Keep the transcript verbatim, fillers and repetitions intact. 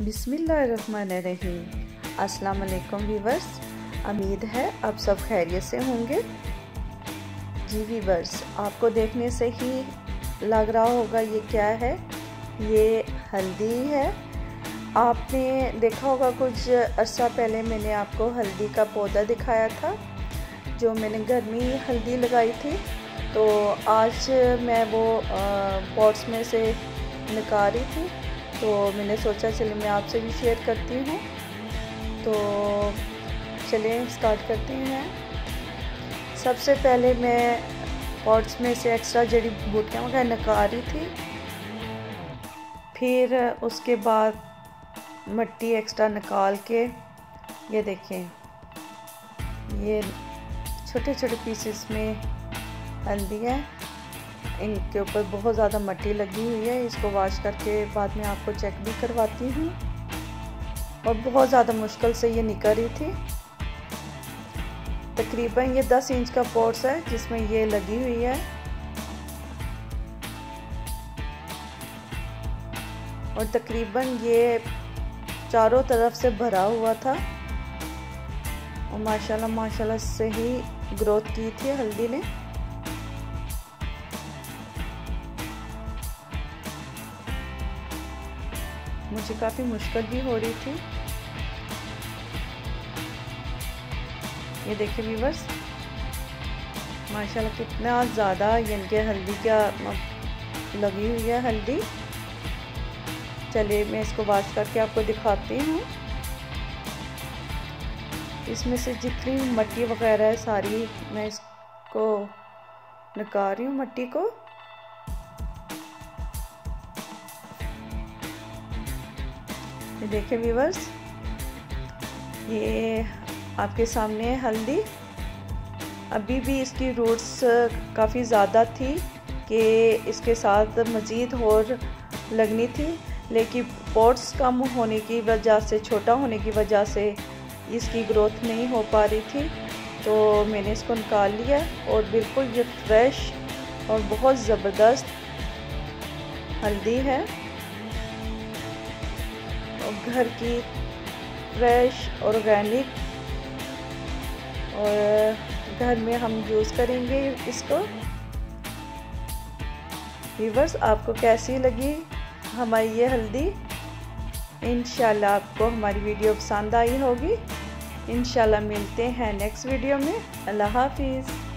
बिस्मिल्लाहिर्रहमानिर्रहीम। अस्सलाम वालेकुम वीवर्स, उम्मीद है आप सब खैरियत से होंगे। जी वीवर्स, आपको देखने से ही लग रहा होगा ये क्या है। ये हल्दी है। आपने देखा होगा कुछ अर्सा पहले मैंने आपको हल्दी का पौधा दिखाया था, जो मैंने घर में ही हल्दी लगाई थी। तो आज मैं वो पॉट्स में से निकाल रही थी, तो मैंने सोचा चलिए मैं आपसे भी शेयर करती हूँ। तो चलिए स्टार्ट करते हैं। सबसे पहले मैं पॉट्स में से एक्स्ट्रा जड़ी बूटियाँ वगैरह निकाल रही थी, फिर उसके बाद मिट्टी एक्स्ट्रा निकाल के ये देखें, ये छोटे छोटे पीसेस में हल्दी है। इनके ऊपर बहुत ज़्यादा मिट्टी लगी हुई है। इसको वॉश करके बाद में आपको चेक भी करवाती हूँ। और बहुत ज़्यादा मुश्किल से ये निकल रही थी। तकरीबन ये दस इंच का पॉट्स है जिसमें ये लगी हुई है। और तकरीबन ये चारों तरफ से भरा हुआ था। और माशाल्लाह माशाल्लाह से ही ग्रोथ की थी हल्दी ने। मुझे काफ़ी मुश्किल भी हो रही थी। ये देखिए व्यूअर्स, माशाल्लाह कितना ज़्यादा इनके हल्दी का लगी हुई है हल्दी। चलिए मैं इसको वॉश करके आपको दिखाती हूँ। इसमें से जितनी मिट्टी वगैरह है सारी मैं इसको निकाल रही हूँ मिट्टी को। ये देखिए व्यूअर्स, ये आपके सामने है हल्दी। अभी भी इसकी रूट्स काफ़ी ज़्यादा थी कि इसके साथ मज़ीद और लगनी थी, लेकिन पॉट्स कम होने की वजह से, छोटा होने की वजह से इसकी ग्रोथ नहीं हो पा रही थी। तो मैंने इसको निकाल लिया और बिल्कुल ये फ्रेश और बहुत ज़बरदस्त हल्दी है। और घर की फ्रेश ऑर्गेनिक, और घर में हम यूज़ करेंगे इसको। व्यूअर्स, आपको कैसी लगी हमारी ये हल्दी? इंशाल्लाह आपको हमारी वीडियो पसंद आई होगी। इंशाल्लाह मिलते हैं नेक्स्ट वीडियो में। अल्लाह हाफिज़।